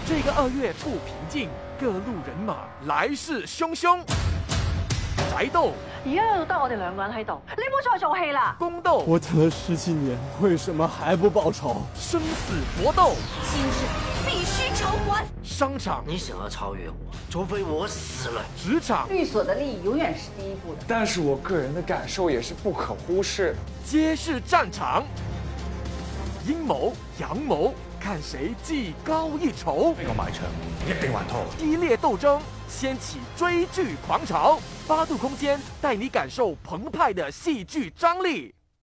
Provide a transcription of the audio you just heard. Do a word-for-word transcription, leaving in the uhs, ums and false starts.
这个二月不平静，各路人马来势汹汹。宅斗而家又得我哋兩個人喺度，你唔好再做戲啦！ 宫斗， 我等了十几年，为什么还不报仇？ 生死搏斗， 今日必须偿還。 商场， 你想要超越我，除非我死了。 职场， 律所的利益永远是第一步的。 但是我个人的感受也是不可忽视的。 皆是战场。阴谋、阳谋，看谁技高一筹。 呢個埋牆一定還拖。 激烈斗争，掀起追剧狂潮。八度空间带你感受澎湃的戏剧张力。